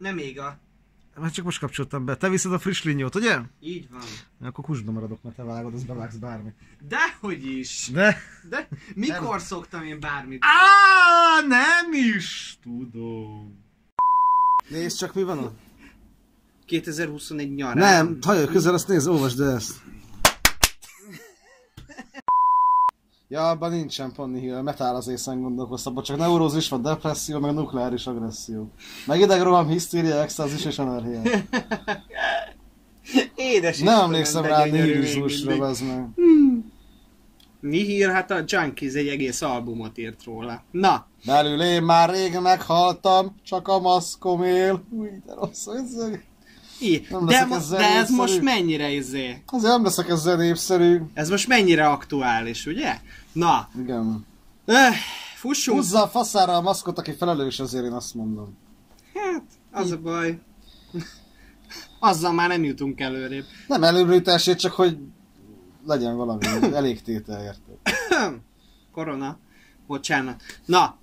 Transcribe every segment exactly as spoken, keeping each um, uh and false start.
Nem ég a... Már csak most kapcsoltam be. Te viszed a friss linyót, ugye? Így van. Na, akkor kusdba maradok, mert te vágod, az bevágsz bármi. Dehogy is. De? De? Mikor nem. Szoktam én bármit? Á, nem is tudom. Nézd csak, mi van ott. kétezer-huszonegy nyarán. Nem, hajaj, közel, azt nézd, olvasd el ezt. Ja, abban nincsen Ponni Hill, metál az észen gondolkoztam, csak neurózis van, depresszió, meg nukleáris agresszió. Meg idegroham, hisztéria, extázis és energia. Édes nem emlékszem rá nihilizmusra, ez meg. Hmm. Nihil, hát a Junkies egy egész albumot írt róla. Na! Belül én már rég meghaltam, csak a maszkom él. Új, de rossz, ez... I, de, de ez most mennyire izé? Azért nem leszek ezzel népszerű. Ez most mennyire aktuális, ugye? Na. Igen. Öh, fussunk. Húzza a faszára a maszkot, aki felelős, azért én azt mondom. Hát, az I. a baj. Azzal már nem jutunk előrébb. Nem előrejutásért, csak hogy legyen valami, elég tétel, érted? Korona. Bocsánat. Na.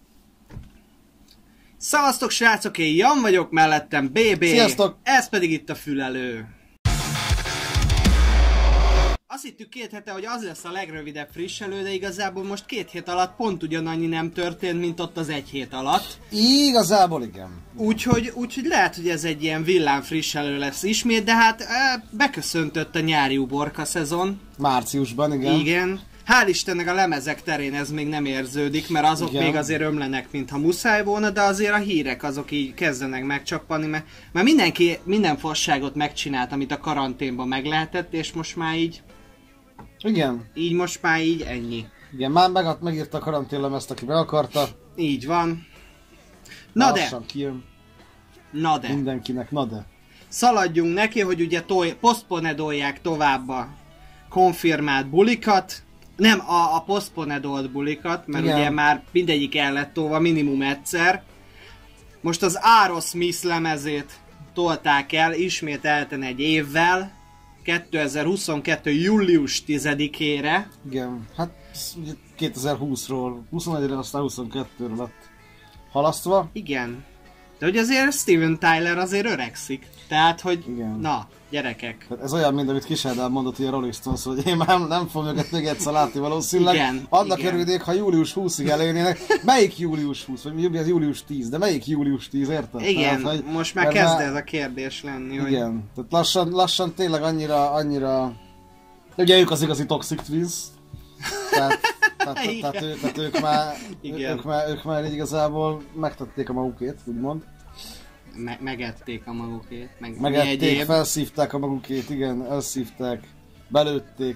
Szavaztok srácok, én Jan vagyok, mellettem bé bé. Sziasztok! Ez pedig itt a Fülelő. Azt hittük két hete, hogy az lesz a legrövidebb frisselő, de igazából most két hét alatt pont ugyanannyi nem történt, mint ott az egy hét alatt. Igazából igen. Úgyhogy, úgyhogy lehet, hogy ez egy ilyen villám frisselő lesz ismét, de hát e, beköszöntött a nyári uborka szezon. Márciusban, igen. Igen. Hál' Istennek a lemezek terén ez még nem érződik, mert azok igen. még azért ömlenek, mintha muszáj volna, de azért a hírek azok így kezdenek megcsappanni, mert, mert mindenki minden fasságot megcsinált, amit a karanténban meg lehetett, és most már így... Igen. Így most már így ennyi. Igen, már meg, megírta a karanténlemezt, aki be akarta. Így van. Na de... kijön. Na de... Mindenkinek, na de. Szaladjunk neki, hogy ugye toj... posztponedolják tovább a konfirmált bulikat. Nem, a, a posztponedolt bulikat, mert igen. ugye már mindegyik el lett tolva minimum egyszer. Most az Aerosmith lemezét tolták el ismételten egy évvel, kétezer-huszonkettő. július tizedikére. Igen, hát kétezer-húszról, huszonegyre, aztán huszonkettőre lett halasztva. Igen, de hogy azért Steven Tyler azért öregszik, tehát hogy igen. Na, gyerekek. Hát ez olyan, mint amit Kis Ádám mondott ilyen Rolling Stones, hogy én már nem fogom őket még egyszer látni valószínűleg. Igen, annak örülnék, ha július huszadikáig elérnének. Melyik július huszad? Vagy az július tízad, de melyik július tízad, érted? Igen, tehát, hogy most már kezd már... ez a kérdés lenni. Igen, hogy... tehát lassan, lassan tényleg annyira, annyira... Ugye ők az igazi Toxic Twins. Tehát, tehát, tehát, ő, tehát ők, már, ők, már, ők már így igazából megtették a magukét, úgymond. Me megették a magukét, meg megették, felszívták a magukét, igen, elszívták, belőtték,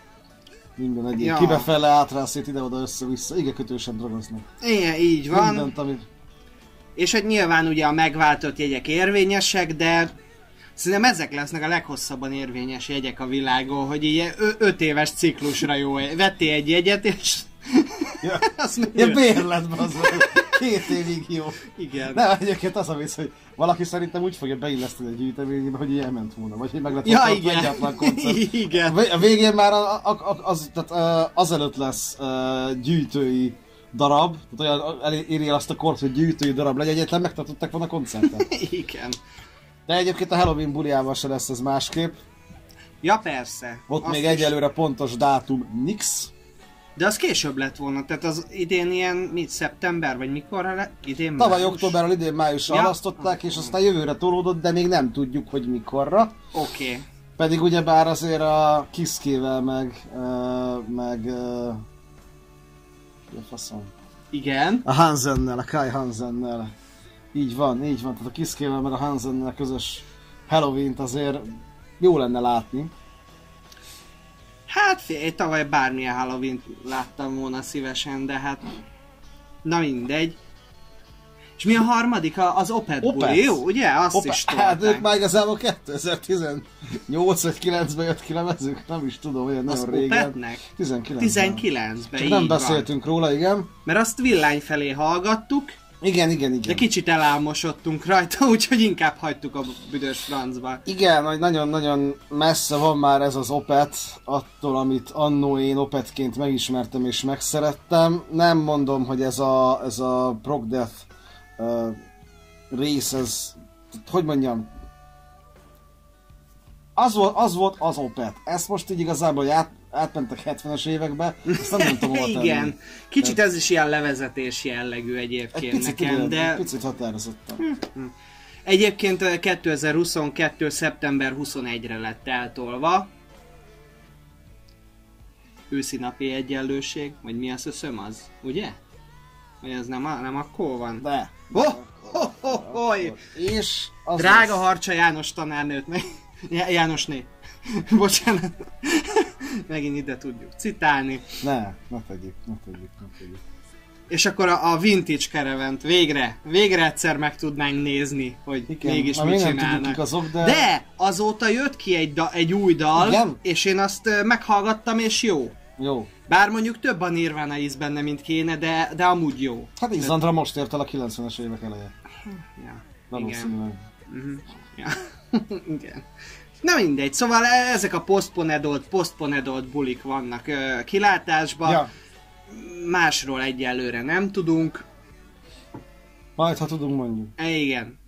minden egyéb. Ja. Kibefele, átrászét, ide-oda, össze-vissza, igen, kötősen drogoznak. Igen, így van. Mindent, amit... És hogy nyilván ugye a megváltott jegyek érvényesek, de szerintem ezek lesznek a leghosszabban érvényes jegyek a világon, hogy így öt éves ciklusra jó. Vettél egy jegyet, és... Ja, ja bérletben az két évig jó. Igen. Nem, egyébként az a vicc, hogy valaki szerintem úgy fogja beilleszteni a gyűjteményébe, hogy ilyen ment volna, vagy hogy meg lett ja, volna igen. egyáltalán koncert. Igen. A végén már a, a, az, tehát, azelőtt lesz uh, gyűjtői darab, tehát olyan éri azt a kort, hogy gyűjtői darab legyen, egyetlen megtartották volna koncertet. Igen. De egyébként a Halloween buliával se lesz ez másképp. Ja persze. Ott azt még is... egyelőre pontos dátum nix. De az később lett volna, tehát az idén ilyen, mit, szeptember, vagy mikorra lett? Idén Tavaly októberről, idén májusra ja. halasztották, és aztán jövőre tolódott, de még nem tudjuk, hogy mikorra. Oké. Okay. Pedig ugyebár azért a Kiszkével, meg... Uh, meg... Uh, mi a faszom? Igen. A Hansennel, a Kai Hansennel. Így van, így van. Tehát a Kiszkével, meg a Hansennel közös Halloween-t azért jó lenne látni. Hát fél, tavaly bármilyen Halloween-t láttam volna szívesen, de hát... Na mindegy. És mi a harmadik? Az Opeth buli, jó? Ugye? Azt Opeth. Is tolták. Hát ők már igazából kétezer-tizennyolc vagy kilencben jött ki lemezük, nem is tudom, olyan nagyon régen. Az Opethnek? tizenkilencben. tizenkilencben, Csak nem beszéltünk van. róla, igen. Mert azt villány felé hallgattuk. Igen, igen, igen. De kicsit elálmosodtunk rajta, úgyhogy inkább hagytuk a büdös francba. Igen, hogy nagyon-nagyon messze van már ez az Opeth attól, amit annó én Opethként megismertem és megszerettem. Nem mondom, hogy ez a, ez a Prog Death uh, rész, ez hogy mondjam, az volt az, volt az Opeth. Ezt most így igazából át, átmentek hetvenes évekbe, ezt nem tudom hova tenni. Igen, kicsit ez is ilyen levezetés jellegű egyébként egy picit, nekem, igen, de... Egy picit határozottan. Egyébként kétezer-huszonkettő. szeptember huszonegyedikére lett eltolva. Őszi napi egyenlőség, vagy mi az öszöm az, ugye? Vagy ez nem, nem akkor van? De. Oh, oh, oh, oh. És az drága lesz. Harcsa János tanárnőt meg... Jánosné. Bocsánat. Megint ide tudjuk citálni. Ne, ne tegyük, ne tegyük, ne tegyük. És akkor a, a Vintage Caravant végre, végre egyszer meg tudnánk nézni, hogy igen, mégis mit csinálnak. Azok, de... de azóta jött ki egy, da, egy új dal, igen? És én azt meghallgattam, és jó. Jó. Bár mondjuk több a Nirvana íz benne, mint kéne, de, de amúgy jó. Hát Izlandra most ért el a kilencvenes évek eleje. Ja, valószínűleg. Uh-huh. Ja. Igen. Na mindegy, szóval ezek a postponedolt, postponedolt bulik vannak ö, kilátásban. Ja. Másról egyelőre nem tudunk. Majd, ha tudunk, mondjuk. E, igen.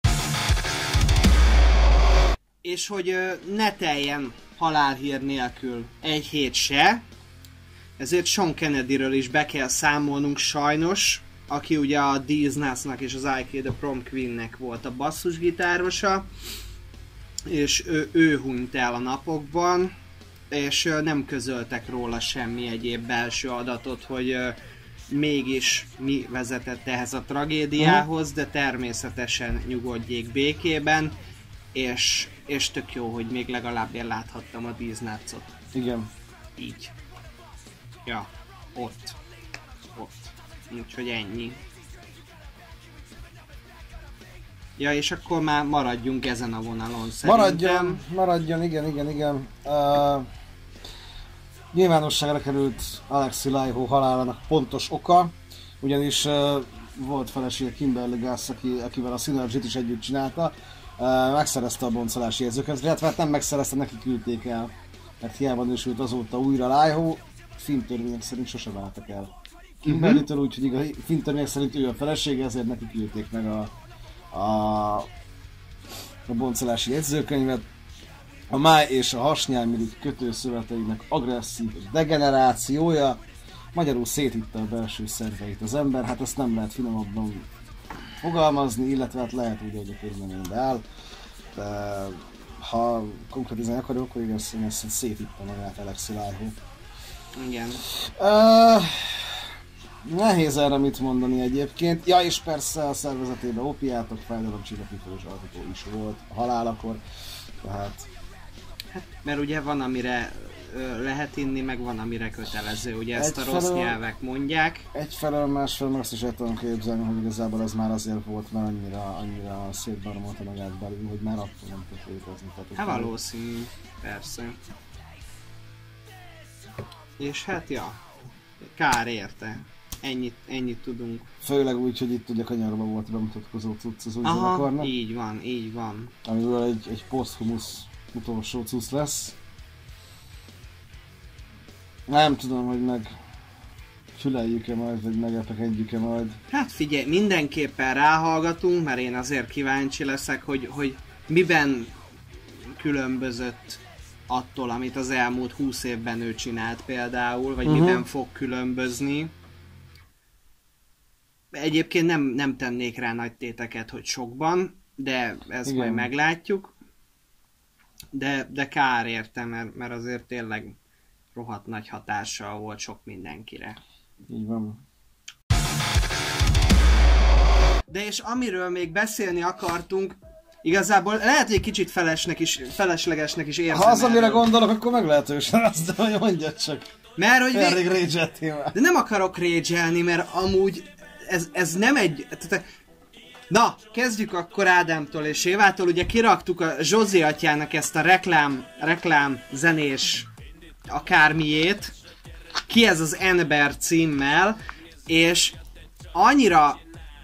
És hogy ö, ne teljen halálhír nélkül egy hét se, ezért Sean Kennedyről is be kell számolnunk sajnos, aki ugye a These Nuts-nak és az I K The Prom Queen-nek volt a basszusgitárosa, és ő, ő hunyt el a napokban, és nem közöltek róla semmi egyéb belső adatot, hogy uh, mégis mi vezetett ehhez a tragédiához, de természetesen nyugodjék békében, és, és tök jó, hogy még legalább én láthattam a These Nuts-ot. Igen. Így. Ja, ott. Ott. Úgyhogy ennyi. Ja, és akkor már maradjunk ezen a vonalon szerintem. Maradjon, maradjon, igen, igen, igen. Uh, nyilvánosságra került Alexi Laiho halálának pontos oka, ugyanis uh, volt felesége Kimberly Guss, aki, akivel a Synergy-t is együtt csinálta, uh, megszerezte a boncolási jegyzőkönyvet, illetve hát nem megszerezte, neki küldték el, mert hiába nősült azóta újra Laiho, filmtörvények szerint sose váltak el Kimberlytől, uh-huh. úgyhogy igaz, filmtörvények szerint ő a felesége, ezért neki küldték meg a a, a boncolási jegyzőkönyvet. A máj és a hasnyálmirigy kötőszöveteinek agresszív degenerációja, magyarul szétitte a belső szerveit az ember, hát ezt nem lehet finomabban fogalmazni, illetve hát lehet úgy, hogy a közleménybe áll. De ha konkrétizálni akarjuk, akkor igaz, hogy ezt szétitte magát Alexi Laiho. Igen. Uh, Nehéz erre mit mondani egyébként. Ja, és persze a szervezetében opiátok, fájdalomcsillapító és alkotó is volt a halálakor. Tehát... Hát, mert ugye van, amire ö, lehet inni, meg van, amire kötelező. Ugye ezt a rossz Egyfelől- nyelvek mondják. Egyfelől, másfelől meg azt is el tudom képzelni, hogy igazából ez már azért volt, mert annyira, annyira szétbaromolta magát belül, hogy már akkor nem tudott létezni. Tehát Hát ott- valószínű, persze. És hát ja, kár érte. Ennyit, ennyit tudunk. Főleg úgy, hogy itt ugye kanyarba volt bemutatkozó cucc az új Aha, zenekarnak, így van, így van. amiből egy, egy poszthumusz utolsó cucc lesz. Nem tudom, hogy meg füleljük-e majd, vagy megepekedjük-e majd. Hát figyelj, mindenképpen ráhallgatunk, mert én azért kíváncsi leszek, hogy, hogy miben különbözött attól, amit az elmúlt húsz évben ő csinált például, vagy Uh-huh. miben fog különbözni. Egyébként nem, nem tennék rá nagy téteket, hogy sokban, de ezt Igen. majd meglátjuk. De, de kár érte, mert, mert azért tényleg rohadt nagy hatással volt sok mindenkire. Így van. De és amiről még beszélni akartunk, igazából lehet, hogy egy kicsit felesnek is, feleslegesnek is érzem. Ha az, amire erről. gondolok, akkor meglehetősen azt, de hogy mondjad csak. Mert hogy Elég vég... rage-eltél már. De nem akarok rage-elni, mert amúgy ez, ez nem egy... Tehát, na, kezdjük akkor Ádámtól és Évától. Ugye kiraktuk a Zsozi atyának ezt a reklám, reklám zenés akármiét. Ki ez az Ember címmel, és annyira...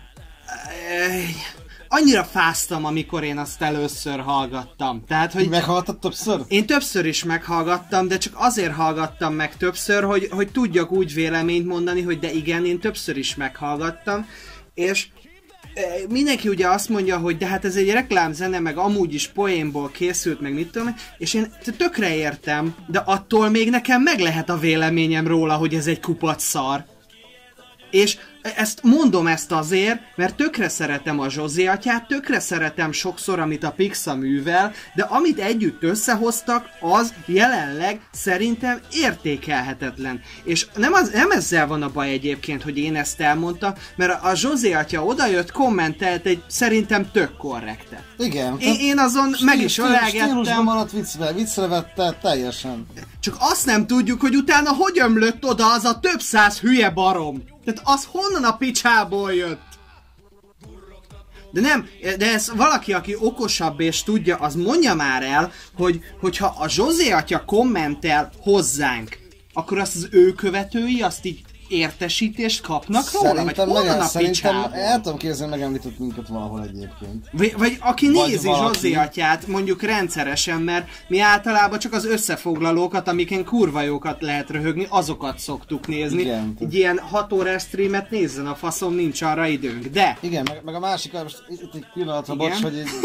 Annyira fáztam, amikor én azt először hallgattam. Tehát, hogy... Meghallgattad többször? Én többször is meghallgattam, de csak azért hallgattam meg többször, hogy, hogy tudjak úgy véleményt mondani, hogy de igen, én többször is meghallgattam, és mindenki ugye azt mondja, hogy de hát ez egy reklámzene, meg amúgy is poénból készült, meg mit tudom, és én tökre értem, de attól még nekem meg lehet a véleményem róla, hogy ez egy kupac szar. És ezt mondom ezt azért, mert tökre szeretem a Zsozé atyát, tökre szeretem sokszor, amit a Pixa művel, de amit együtt összehoztak, az jelenleg szerintem értékelhetetlen. És nem, az, nem ezzel van a baj egyébként, hogy én ezt elmondtam, mert a Zsozé atya odajött, kommentelt egy szerintem tök korrektet. Igen. Én, én azon stíl, meg is ölelgettem. Stílusban maradt viccre, viccre vette teljesen. Csak azt nem tudjuk, hogy utána hogy ömlött oda az a több száz hülye barom. Tehát az honnan a picsából jött? De nem, de ez valaki, aki okosabb és tudja, az mondja már el, hogy hogyha a Zsozé atya kommentel hozzánk, akkor azt az ő követői azt így értesítést kapnak róla? Vagy honnan a picsából? El tudom képzelni, megemlített minket valahol egyébként. Vagy, vagy aki vagy nézi Zsozé atyát mondjuk rendszeresen, mert mi általában csak az összefoglalókat, amiken kurva jókat lehet röhögni, azokat szoktuk nézni. Igen. Egy ilyen hat órás streamet nézzen, a faszom, nincs arra időnk, de... Igen, meg, meg a másik, most itt egy pillanatra, bocs, hogy így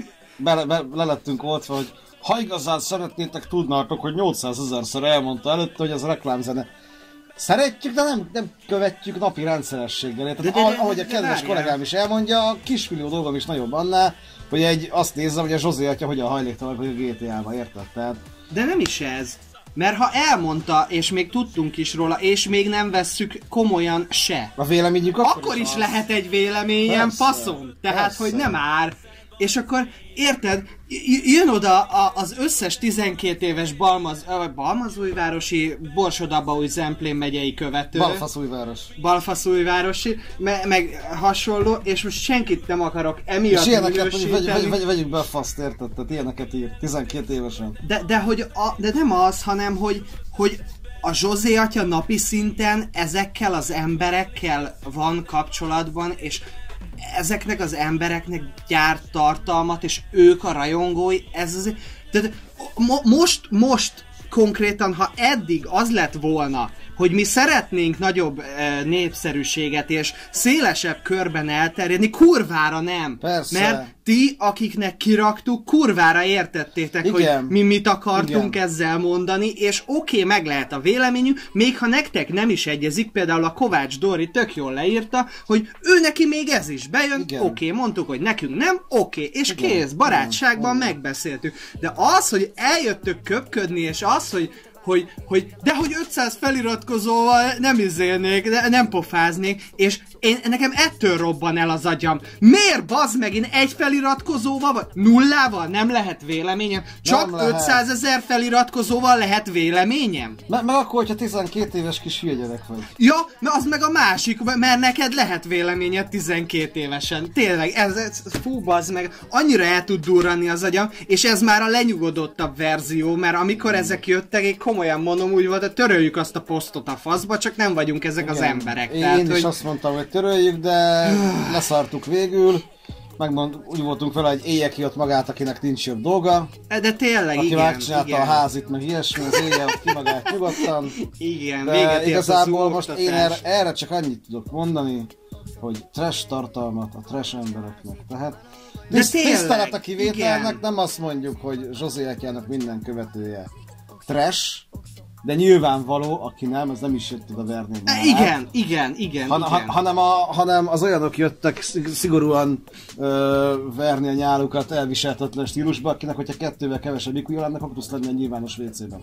be, be, le lettünk oltva, hogy ha igazán szeretnétek, tudnátok, hogy nyolcszázezerszer elmondta előtte, hogy ez a reklámzene. Szeretjük, de nem, nem követjük napi rendszerességgel. Tehát de, de, de, ahogy a kedves kollégám is elmondja, a kismillió dolgom is nagyobb annál, hogy egy, azt nézzem, hogy a Zsozé atya hogyan hajléktalan, hogy a gé té á-ba, érted? Tehát... De nem is ez. Mert ha elmondta, és még tudtunk is róla, és még nem vesszük komolyan se. A véleményük akkor, akkor is, is lehet egy véleményem, persze, faszom. Tehát, persze, hogy nem ár. És akkor, érted, jön oda az összes tizenkét éves Balmaz, Balmazújvárosi, Borsod-Abaúj-Zemplén megyei követő. Balfaszújváros. Balfaszújvárosi, me, meg hasonló, és most senkit nem akarok emiatt minősíteni. Vegy, vegy, vegy, vegyük be a faszt, érted? Tehát ilyeneket ír, tizenkét évesen. De, de, hogy a, de nem az, hanem hogy, hogy a Zsozé atya napi szinten ezekkel az emberekkel van kapcsolatban, és ezeknek az embereknek gyárt tartalmat, és ők a rajongói, ez az... Tehát mo- most, most konkrétan, ha eddig az lett volna, hogy mi szeretnénk nagyobb e, népszerűséget és szélesebb körben elterjedni, kurvára nem. Persze. Mert ti, akiknek kiraktuk, kurvára értettétek, igen, hogy mi mit akartunk, igen, ezzel mondani, és oké, okay, meg lehet a véleményünk, még ha nektek nem is egyezik, például a Kovács Dori tök jól leírta, hogy ő neki még ez is bejön, oké, okay, mondtuk, hogy nekünk nem, oké, okay, és igen, kész, barátságban igen, megbeszéltük. De az, hogy eljöttök köpködni, és az, hogy Hogy, hogy, de hogy ötszáz feliratkozóval nem izélnék, nem pofáznék, és én, nekem ettől robban el az agyam. Miért, bazd meg, én egy feliratkozóval, vagy nullával nem lehet véleményem? Csak ötszázezer feliratkozóval lehet véleményem? Meg, meg akkor, hogyha tizenkét éves kis hülye gyerek vagy. Ja, mert az meg a másik, mert neked lehet véleményed tizenkét évesen. Tényleg, ez, ez fú, bazd meg, annyira el tud durranni az agyam, és ez már a lenyugodottabb verzió, mert amikor ezek jöttek, én komolyan mondom, úgy volt, de töröljük azt a posztot a faszba, csak nem vagyunk ezek, igen, az emberek. Én, tehát, én is hogy... azt mondtam, hogy töröljük, de leszartuk végül. Megmond, úgy voltunk vele, hogy éjjel ki ott magát, akinek nincs jobb dolga. De tényleg, aki igen. Aki megcsinálta igen. a házit, meg ilyesmi, az éjjel ott ki magát nyugodtan. Igen, de véget igazából most én erre, erre csak annyit tudok mondani, hogy trash tartalmat a trash embereknek. Tehát de tényleg, tisztelet a kivételnek, igen, nem azt mondjuk, hogy Zsozé atyának minden követője trash, de nyilvánvaló, aki nem, az nem is jött oda verni. E, igen, igen, igen, Han, igen. Ha, hanem, a, hanem az olyanok jöttek szigorúan ö, verni a nyálukat elviselhetetlen stílusba, akinek, hogyha kettővel kevesebb ikúja lenne, akkor tudsz lenni a nyilvános vécében.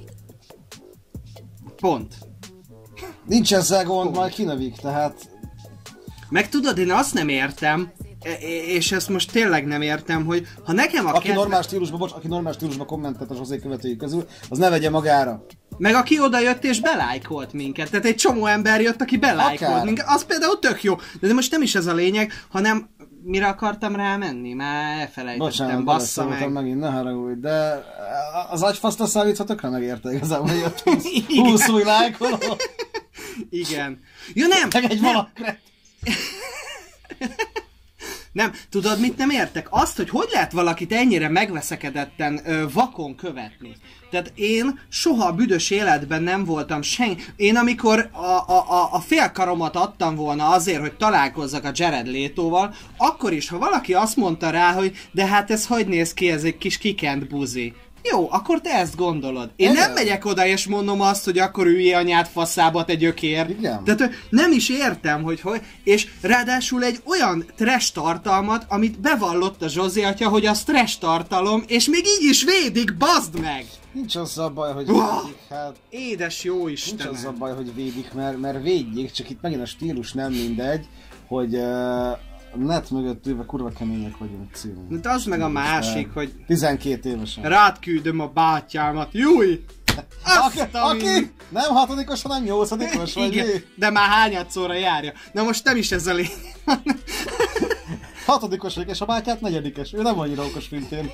Pont. Nincs ezzel gond, Pont. Majd kinövik, tehát... Meg tudod, én azt nem értem, és ezt most tényleg nem értem, hogy ha nekem a aki kedve... normál stílusban, bocs, aki normál stílusban kommentelt a Zsozé követői közül, az ne vegye magára. Meg aki oda jött és belájkolt minket, tehát egy csomó ember jött, aki belájkolt Akár. minket, az például tök jó, de, de most nem is ez a lényeg, hanem mire akartam rámenni? Már elfelejtettem, bocsánat, bassza meg. megint, ne haragudj, de az agyfasztra szállítva tökre megérte igazából, hogy jött húsz új lájkoló. Igen. Ja nem! Meg egy valakre. Nem, tudod, mit nem értek? Azt, hogy hogy lehet valakit ennyire megveszekedetten ö, vakon követni. Tehát én soha a büdös életben nem voltam senki. Én amikor a, a, a, a félkaromat adtam volna azért, hogy találkozzak a Jared Letóval, akkor is, ha valaki azt mondta rá, hogy de hát ez hogy néz ki, ez egy kis kikent buzi. Jó, akkor te ezt gondolod. Én nem megyek oda és mondom azt, hogy akkor ülj anyád faszába, te gyökér. Igen. Tehát nem is értem, hogy hogy. És ráadásul egy olyan trash tartalmat, amit bevallott a Zsózi atya, hogy az trash tartalom, és még így is védik, bazd meg! Nincs az a baj, hogy Uah! védik, hát... Édes jó Istenem! Nincs az a baj, hogy védik, mert, mert védjék, csak itt megint a stílus nem mindegy, hogy... Uh... A net mögött ülve kurva kemények vagyunk című. De az meg a másik, hogy... tizenkét évesen. Rád küldöm a bátyámat, júj! Aki, aki nem hatodikos, hanem nyolcadikos vagy igen, mi? de már hányadszorra járja. Na most nem is ez a lényeg. Hatodikos vagyok, és a bátyát negyedikes. Ő nem annyira okos, mint én.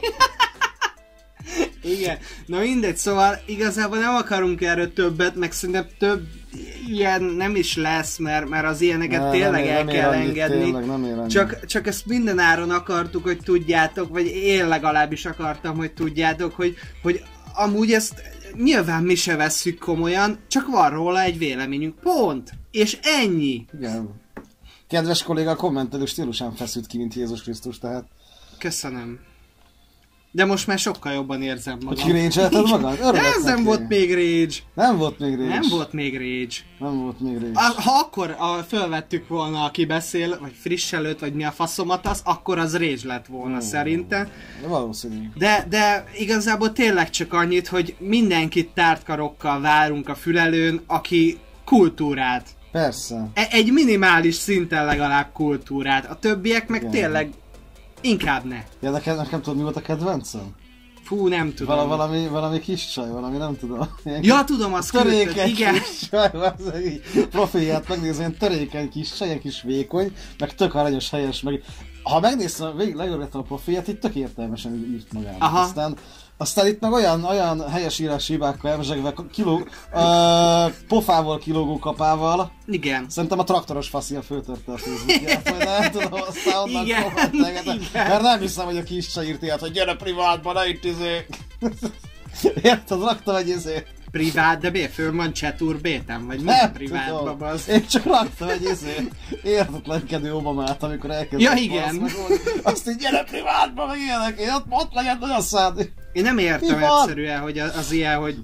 Igen, na mindegy, szóval igazából nem akarunk erről többet, meg szerintem több ilyen nem is lesz, mert, mert az ilyeneket ne, tényleg nem, el nem kell engedni. Tényleg, nem csak, csak ezt minden áron akartuk, hogy tudjátok, vagy én legalábbis akartam, hogy tudjátok, hogy, hogy amúgy ezt nyilván mi se vesszük komolyan, csak van róla egy véleményünk. Pont! És ennyi! Igen. Kedves kolléga, a kommentelő stílusán feszült ki, mint Jézus Krisztus, tehát... Köszönöm. De most már sokkal jobban érzem magam. Hogy kirage-elted magad? Örülök Ez nem volt még rage. Nem volt még rage. Nem volt még rage. Nem volt még rage. A, ha akkor a, fölvettük volna, aki beszél, vagy friss előtt, vagy mi a faszomat az, akkor az rage lett volna hmm. szerintem. De valószínű. De, de igazából tényleg csak annyit, hogy mindenkit tártkarokkal várunk a fülelőn, aki kultúrát. Persze. E- egy minimális szinten legalább kultúrát. A többiek meg igen. Tényleg inkább ne. Ja, nekem, nekem tudod, mi volt a kedvencem? Fú, nem tudom. Val- valami, valami kis csaj, valami nem tudom. Ilyen ja, tudom, azt küldted, igen. Kis csaj, profilját megnézem, ilyen törékeny kis csaj, ilyen kis vékony, meg tök aranyos, helyes, meg... Ha megnéztem, végig legörgettem a profilját, itt tök értelmesen írt magának. Aha. Aztán, aztán itt meg olyan, olyan helyes írási hibákkal elmezsegve, kiló, uh, pofával kilógó kapával. Igen. Szerintem a traktoros faszia föltörte a Facebookját, vagy nem tudom, aztán onnan kommentelgetem. Mert nem hiszem, hogy a kis csaj írt ilyet, hogy gyere privátba, ne itt izé. Érted, raktam egy izét. Privát, de miért föl van Csetúr bétem? Vagy mi a privátba, bazd? Én csak raktam egy izét. Értetlenkedő Obamát, amikor elkezdett. Ja, igen. Megolni. Azt így gyere privátba, meg ilyenek. Én ott, ott legyen nagyon szád. Én nem értem egyszerűen, hogy az, az ilyen, hogy...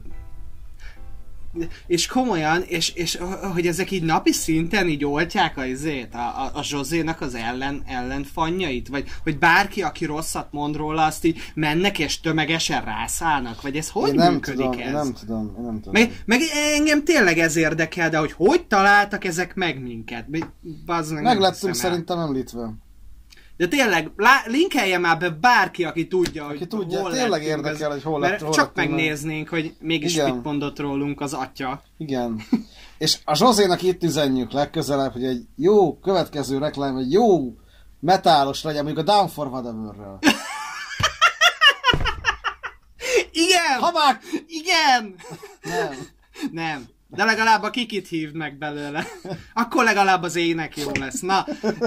És komolyan, és, és hogy ezek így napi szinten így oltják a izét, a, a, a Zsózénak az ellen, ellenfanjait? Vagy, vagy bárki, aki rosszat mond róla, azt így mennek és tömegesen rászállnak? Vagy ez hogy én működik nem tudom, ez? Én nem tudom, én nem tudom. Meg, meg engem tényleg ez érdekel, de hogy hogy találtak ezek meg minket? Meglettünk szerintem említve. De tényleg, lá, linkelje már be bárki, aki tudja, aki hogy tudja, hol tényleg érdekel, hogy hol lett, hol csak lett, megnéznénk, hogy mégis igen. Mit mondott rólunk az atya. Igen. És a Zsózénak itt üzenjük legközelebb, hogy egy jó következő reklám, egy jó metálos legyen, mondjuk a Down for Whatever-rel. Igen! Ha már... Igen! Nem. Nem. De legalább a Kikit hívd meg belőle. Akkor legalább az ének jó lesz. Na...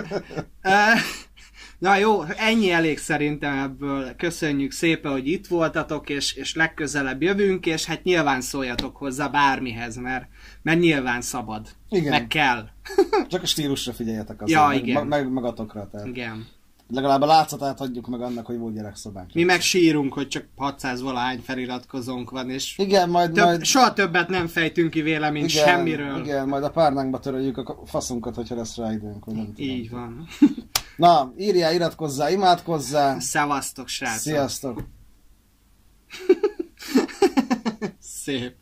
Na jó, ennyi elég szerintem ebből. Köszönjük szépen, hogy itt voltatok, és, és legközelebb jövünk, és hát nyilván szóljatok hozzá bármihez, mert, mert nyilván szabad. Igen. Meg kell. Csak a stílusra figyeljetek azért, ja, meg, igen. meg magatokra. Tehát. Igen. Legalább a látszatát adjuk meg annak, hogy volt gyerekszobánk. Mi meg sírunk, hogy csak hatszáz valahány feliratkozónk van, és igen, majd, több, majd... soha többet nem fejtünk ki véleményt igen, semmiről. Igen, majd a párnánkba töröljük a faszunkat, hogyha lesz rá időnk. Vagy nem így tudom. van. Na, írjál, iratkozzál, imádkozzál. Szevasztok, srácok. Sziasztok. Szép.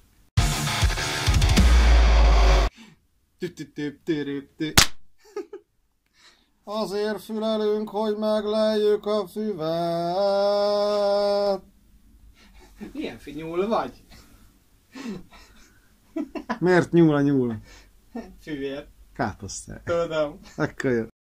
Azért fülelünk, hogy meglejjük a füvet. Milyen finyúl vagy? Miért nyúl a nyúl? Füvér. Káposztály. Tudom. Akkor jó.